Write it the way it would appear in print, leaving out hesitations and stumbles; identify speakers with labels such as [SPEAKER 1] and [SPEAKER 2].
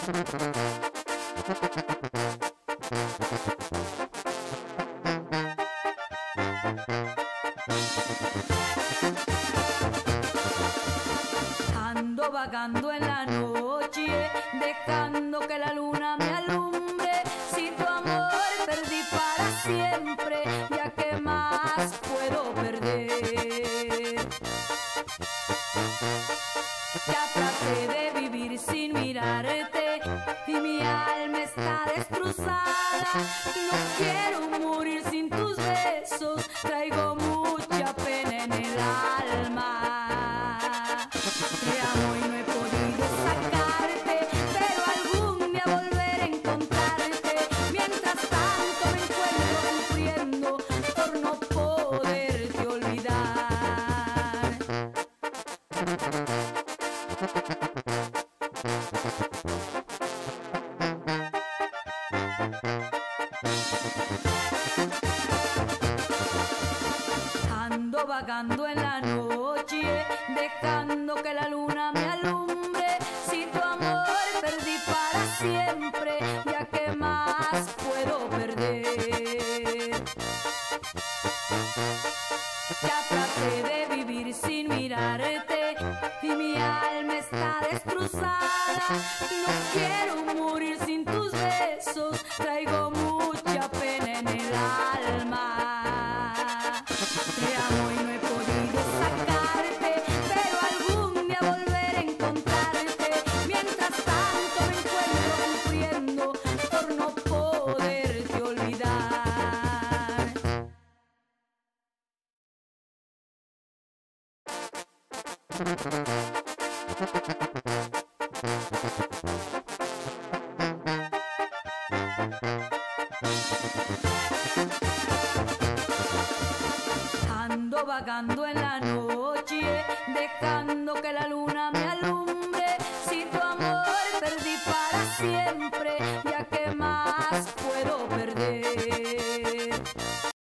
[SPEAKER 1] Ando vagando en la noche, dejando que la luna me alumbre. Si tu amor perdí para siempre, ya que más puedo perder. Ya traté de vivir sin mirarte y mi alma está destrozada. No quiero morir sin tus besos, traigo mucha pena en el alma. Te amo y no he podido sacarte, pero algún día volveré a encontrarte. Mientras tanto me encuentro sufriendo por no poderte olvidar. Ando vagando en la noche, dejando que la luna me alumbre. Si tu amor perdí para siempre, ya que más puedo perder. Ya traté de vivir sin mirarte y mi alma está destrozada. No quiero morir sin tus besos, traigo mucha pena en el alma. Te amo y no he podido sacarte, pero algún día volveré a encontrarte. Mientras tanto me encuentro sufriendo por no poderte olvidar. Ando vagando en la noche, dejando que la luna me alumbre. Si tu amor perdí para siempre,